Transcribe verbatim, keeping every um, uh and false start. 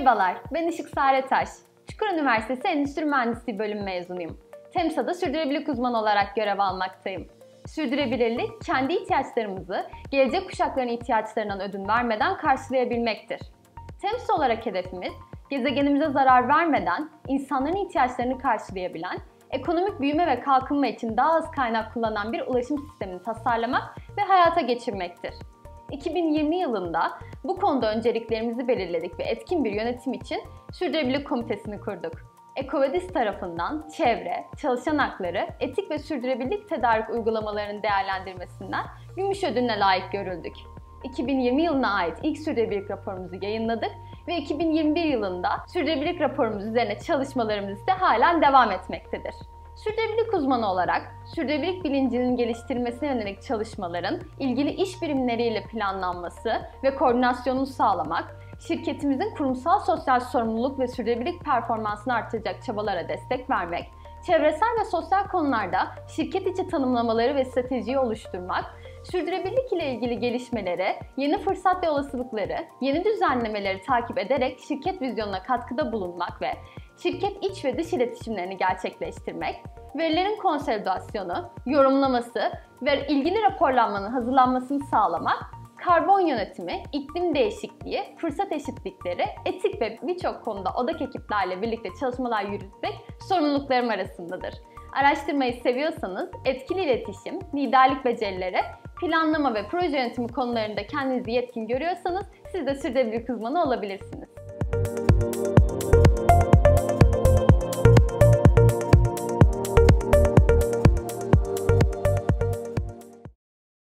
Merhabalar, ben Işık Saretaş. Çukur Üniversitesi Endüstri Mühendisliği bölümü mezunuyum. TEMSA'da sürdürülebilirlik uzmanı olarak görev almaktayım. Sürdürülebilirlik, kendi ihtiyaçlarımızı gelecek kuşakların ihtiyaçlarından ödün vermeden karşılayabilmektir. TEMSA olarak hedefimiz, gezegenimize zarar vermeden insanların ihtiyaçlarını karşılayabilen, ekonomik büyüme ve kalkınma için daha az kaynak kullanan bir ulaşım sistemini tasarlamak ve hayata geçirmektir. iki bin yirmi yılında bu konuda önceliklerimizi belirledik ve etkin bir yönetim için Sürdürülebilirlik Komitesi'ni kurduk. EcoVadis tarafından çevre, çalışan hakları, etik ve sürdürülebilirlik tedarik uygulamalarının değerlendirmesinden gümüş ödülüne layık görüldük. iki bin yirmi yılına ait ilk sürdürülebilirlik raporumuzu yayınladık ve iki bin yirmi bir yılında sürdürülebilirlik raporumuz üzerine çalışmalarımız ise halen devam etmektedir. Sürdürülebilirlik uzmanı olarak sürdürülebilirlik bilincinin geliştirilmesine yönelik çalışmaların ilgili iş birimleriyle planlanması ve koordinasyonunu sağlamak, şirketimizin kurumsal sosyal sorumluluk ve sürdürülebilirlik performansını artıracak çabalara destek vermek, çevresel ve sosyal konularda şirket içi tanımlamaları ve stratejiyi oluşturmak, sürdürülebilirlik ile ilgili gelişmeleri, yeni fırsat ve olasılıkları, yeni düzenlemeleri takip ederek şirket vizyonuna katkıda bulunmak ve şirket iç ve dış iletişimlerini gerçekleştirmek, verilerin konsolidasyonu, yorumlaması ve ilgili raporlanmanın hazırlanmasını sağlamak, karbon yönetimi, iklim değişikliği, fırsat eşitlikleri, etik ve birçok konuda odak ekiplerle birlikte çalışmalar yürütmek sorumluluklarım arasındadır. Araştırmayı seviyorsanız etkili iletişim, liderlik becerileri, planlama ve proje yönetimi konularında kendinizi yetkin görüyorsanız siz de sürdürülebilirlik uzmanı olabilirsiniz.